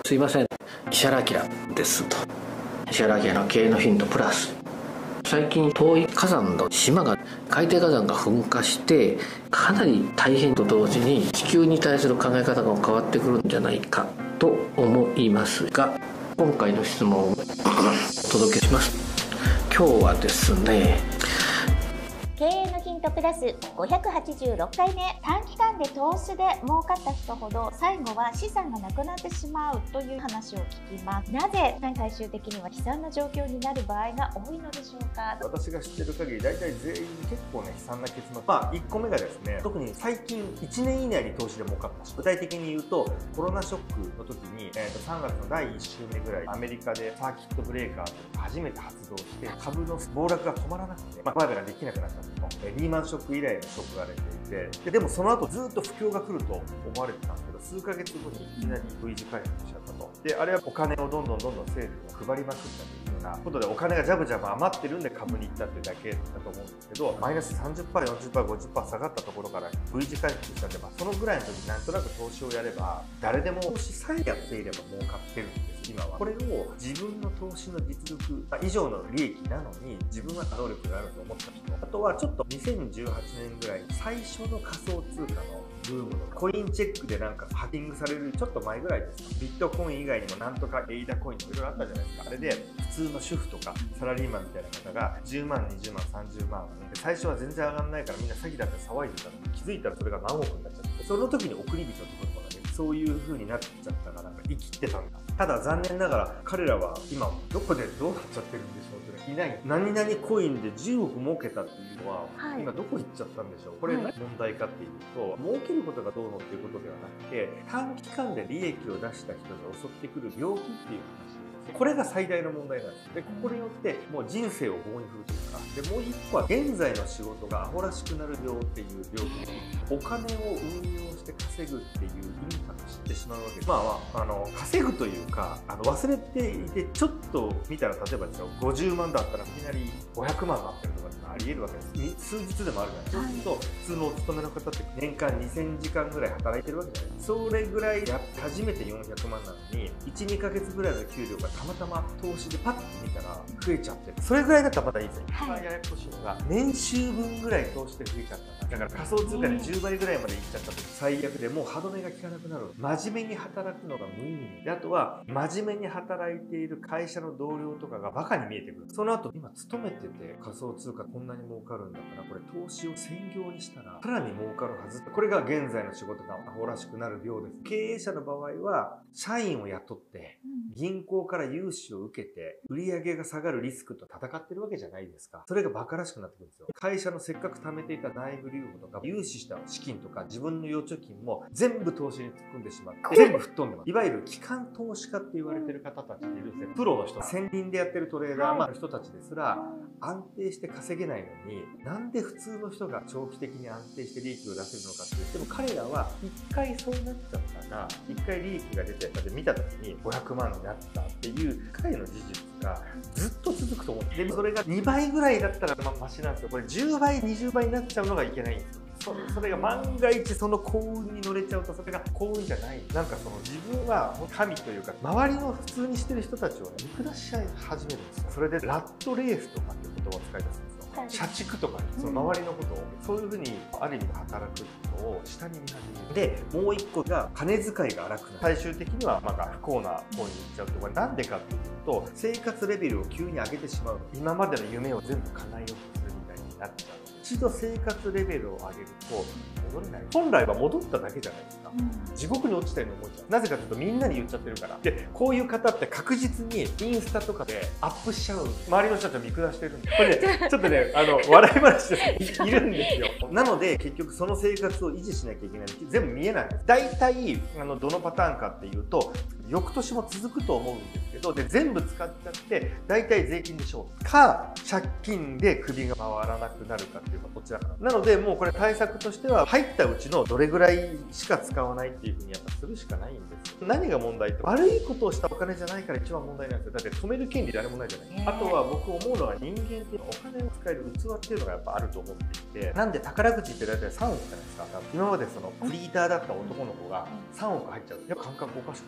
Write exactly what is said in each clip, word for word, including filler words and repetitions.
すいません、石原明ですと。石原明の経営のヒントプラス。最近遠い火山の島が海底火山が噴火してかなり大変と同時に地球に対する考え方が変わってくるんじゃないかと思いますが、今回の質問をお届けします。今日はですね、 経営のヒントプラスごひゃくはちじゅうろっかいめ。短期間で投資で儲かった人ほど最後は資産がなくなってしまうという話を聞きます。なぜ最終的には悲惨な状況になる場合が多いのでしょうか。 私が知ってる限り大体全員結構ね悲惨な結末。まあいっこめがですね、特に最近いちねん以内に投資で儲かった人、具体的に言うとコロナショックの時に、えー、とさんがつのだいいっ週目ぐらいアメリカでサーキットブレーカーというのが初めて発動して株の暴落が止まらなくて、まあ、売買ができなくなったと。リーマンショック以来のショックが出ていて、ででもその後ずっと不況が来ると思われてたんですけど、数ヶ月後にいきなり V 字回復しちゃったと。であれはお金をどんどんどんどん政府が配りまくったというようなことで、お金がジャブジャブ余ってるんで株に行ったっていうだけだと思うんですけど、マイナス さんじゅっパーセント、よんじゅっパーセント、ごじゅっパーセント 下がったところから V 字回復したんで、まあ、そのぐらいの時になんとなく投資をやれば誰でも投資さえやっていれば儲かってるんです。今はこれを自分の投資の実力以上の利益なのに自分は能力があると思った人、あとはちょっとにせんじゅうはちねんぐらい最初の仮想通貨のブームのコインチェックでなんかハッキングされるちょっと前ぐらいです。ビットコイン以外にもなんとかエイダコインとかいろいろあったじゃないですか。あれで普通の主婦とかサラリーマンみたいな方がじゅうまん、にじゅうまん、さんじゅうまんで、最初は全然上がんないからみんな詐欺だって騒いでたのに、気づいたらそれが何億になっちゃって、その時に送り人とかがね、そういう風になっちゃったから生きてたんだ。ただ残念ながら彼らは今どこでどうなっちゃってるんでしょうっていない。何々コインでじゅうおく儲けたっていうのは、はい、今どこ行っちゃったんでしょう。これ何問題かっていうと、儲けることがどうのっていうことではなくて、短期間で利益を出した人に襲ってくる病気っていう話。これが最大の問題なんです。で、ここによってもう人生を棒に振るというか、でもう一個は現在の仕事がアホらしくなる病っていう病気で、お金を運用して稼ぐっていう意味かと知ってしまうわけです。まあまあ、あの稼ぐというか、あの忘れていてちょっと見たら、例えばですよ、ごじゅうまんだったらいきなりごひゃくまんになってるとかってあり得るわけです。数日でもあるじゃないですか。そうすると普通のお勤めの方って年間にせんじかんぐらい働いてるわけじゃないですか。それぐらいやって初めてよんひゃくまんなのに、いち、にかげつぐらいの給料がたまたま投資でパッと見たら増えちゃってる。それぐらいだったらまだいいですよ。一番ややこしいのが年収分ぐらい投資で増えちゃったんだ。だから仮想通貨でじゅうばいぐらいまでいっちゃったと最悪で、もう歯止めが効かなくなる。真面目に働くのが無意味で、あとは真面目に働いている会社の同僚とかがバカに見えてくる。その後今勤めてて仮想通貨こんなに儲かるんだから、これ投資を専業にしたらさらに儲かるはず。これが現在の仕事がアホらしくなる病です。経営者の場合は社員を雇って銀行から融資を受けて売上が下がるリスクと戦ってるわけじゃないですか。それがバカらしくなってくるんですよ。会社のせっかく貯めていた内部留保とか融資した資金とか自分の預貯金も全部投資に突っ込んでしまって全部吹っ飛んでます。いわゆる機関投資家って言われてる方たちっているんですよ。プロの人、専任でやってるトレーダーの人たちですら安定して稼げないのに、なんで普通の人が長期的に安定して利益を出せるのかって言っても、彼らは一回そうなっちゃったら、一回利益が出てで見た時にごひゃくまんになったっていう回の事実がずっと続くと思って、でそれがにばいぐらいだったらまあマシなんですよ。これじゅうばいにじゅうばいになっちゃうのがいけないんですよ。それ, それが万が一その幸運に乗れちゃうと、それが幸運じゃない。なんかその自分は神というか、周りの普通にしてる人たちを見下し合い始めるんですよ。それでラットレースとかっていう言葉を使い出すんですよ。社畜とかね、その周りのことを、そういうふうにある意味働くのを下に見始める。でもう一個が金遣いが荒くなる。最終的にはまあ不幸な方に行っちゃうと。これなんでかっていうと、生活レベルを急に上げてしまう。今までの夢を全部叶えようとするみたいになっちゃう。一度生活レベルを上げると戻れない。本来は戻っただけじゃないですか、うん、地獄に落ちたように思っちゃう。なぜかというとみんなに言っちゃってるから。でこういう方って確実にインスタとかでアップしちゃう。周りの人たちを見下してるんで、これねちょっとねあの笑い話でいるんですよ。なので結局その生活を維持しなきゃいけない。全部見えないんです。大体あのどのパターンかっていうと、翌年も続くと思うんですけど、で全部使っちゃって大体税金でしょうか、借金で首が回らなくなるかっていうか、こちらかな。なのでもうこれ対策としては、入ったうちのどれぐらいしか使わないっていうふうにやっぱするしかないんですよ。何が問題って、悪いことをしたお金じゃないから一番問題なんですよ。だって止める権利誰もないじゃない。あとは僕思うのは、人間ってお金を使える器っていうのがやっぱあると思っていて、なんで宝くじって大体さんおくじゃないですか。今までそのフリーターだった男の子がさんおく入っちゃう。やっぱ感覚おかしくなる。あとろ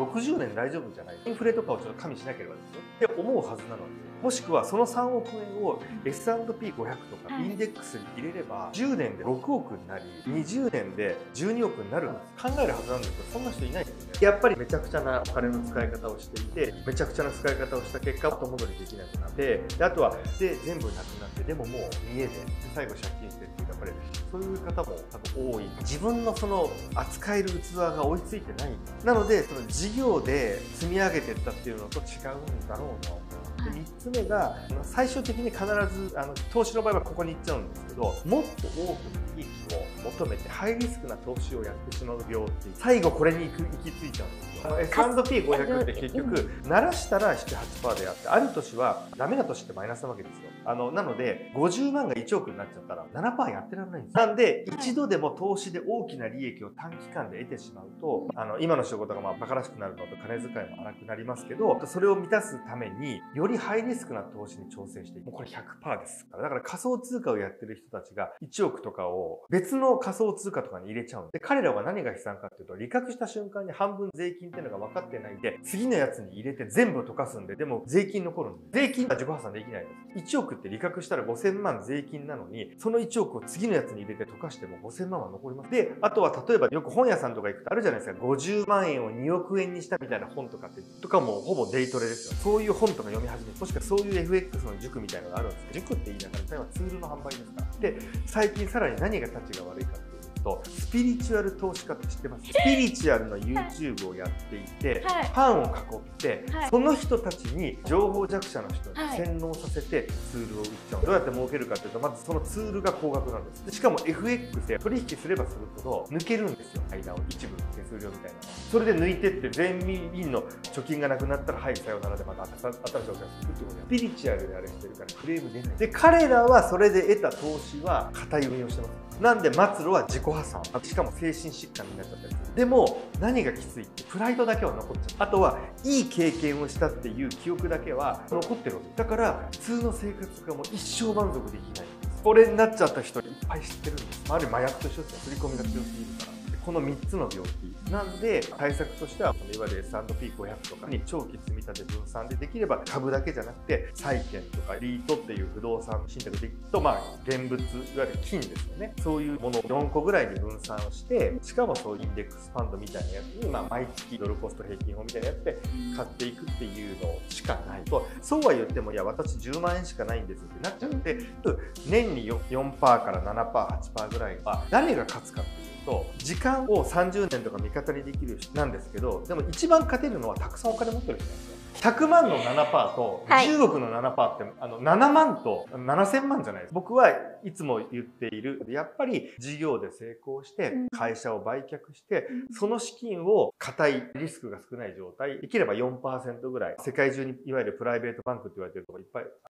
ろくじゅうねん大丈夫じゃない、インフレとかをちょっと加味しなければですよって思うはずなので、もしくはそのさんおくえんを エスアンドピーごひゃく とかインデックスに入れればじゅうねんでろくおくになり、にじゅうねんでじゅうにおくになるんです。考えるはずなんですけど、そんな人いないですよね。やっぱりめちゃくちゃなお金の使い方をしていて、めちゃくちゃな使い方をした結果後戻りできなくなって、であとはで全部なくなって、でももう家で最後借金してっていう、やっぱりそういう方も多分多い。自分のその扱える器が追いついてない。なのでその事業で積み上げていったっていうのと違うんだろうな。でみっつめが最終的に必ずあの投資の場合はここに行っちゃうんですけど、もっと多くの利益を求めてハイリスクな投資をやってしまう病っていう、最後これに行く行き着いちゃうんですよ。エスアンドピーごひゃく って結局慣らしたら なな、はちパーセント であって、ある年はダメな年ってマイナスなわけですよ。あのなのでごじゅうまんがいちおくになっちゃったら ななパーセント やってられないんです。なんで一度でも投資で大きな利益を短期間で得てしまうと、あの今の仕事がまあ馬鹿らしくなるのと金遣いも荒くなりますけど、それを満たすためによりハイリスクな投資に挑戦していく。もうこれ ひゃくパーセント ですから。だから仮想通貨をやってる人たちがいちおくとかを別の仮想通貨とかに入れちゃうんで、彼らは何が悲惨かっていうと、利確した瞬間に半分税金っていうのが分かってないんで、次のやつに入れて全部溶かすんで、でも税金残るんで、税金は自己破産できないです。いちおくって利確したらごせんまん税金なのに、そのいちおくを次のやつに入れて溶かしてもごせんまんは残ります。で、あとは例えばよく本屋さんとか行くとあるじゃないですか、ごじゅうまんえんをにおくえんにしたみたいな本とかって、とかもほぼデイトレですよ。そういう本とか読み始め、もしくはそういう エフエックス の塾みたいなのがあるんですけど、塾って言いながら、それはツールの販売ですから。で、最近さらに何が立ちが悪いかっていうと、スピリチュアル投資家って知ってます？スピリチュアルの YouTube をやっていて、はい、ファンを囲って、はい、その人たちに情報弱者の人に洗脳させてツールを売っちゃう。どうやって儲けるかっていうと、まずそのツールが高額なんです。でしかも エフエックス で取引すればするほど抜けるんですよ。間を一部手数料みたいな。それで抜いてって全員の貯金がなくなったら、はい、さよならでまた新しいお客さんするってことで、スピリチュアルであれしてるからクレーム出ない。で、彼らはそれで得た投資は固い運用してます。なんで末路は自己破産、しかも精神疾患になっちゃったりする。でも何がきついってプライドだけは残っちゃう。あとはいい経験をしたっていう記憶だけは残ってるわけだから、普通の生活がもう一生満足できないんです。これになっちゃった人いっぱい知ってるんです。ある麻薬と一緒ですよ。振り込みが強すぎるから。このみっつの病気なんで、対策としてはいわゆる エスアンドピーごひゃく とかに長期積み立て分散でできれば、株だけじゃなくて債券とかリートっていう不動産信託でいくと、まあ現物、いわゆる金ですよね、そういうものをよんこぐらいに分散をして、しかもそういうインデックスファンドみたいなやつに、まあ、毎月ドルコスト平均法みたいなやつで買っていくっていうのしかないと。そうは言っても、いや私じゅうまんえんしかないんですってなっちゃって、年に よんパーセント から ななパーセント、はちパーセント ぐらいは誰が勝つかっていうと、時間をさんじゅうねんとか味方にできる人なんですけど、でも一番勝てるのはたくさんお金持ってる人なんですよ。ひゃくまんの ななパーセント とじゅうおくの ななパーセント って、あのななまんとななせんまんじゃないです。僕はいつも言っている、やっぱり事業で成功して会社を売却して、その資金を固いリスクが少ない状態、できれば よんパーセント ぐらい、世界中にいわゆるプライベートバンクって言われてるところいっぱい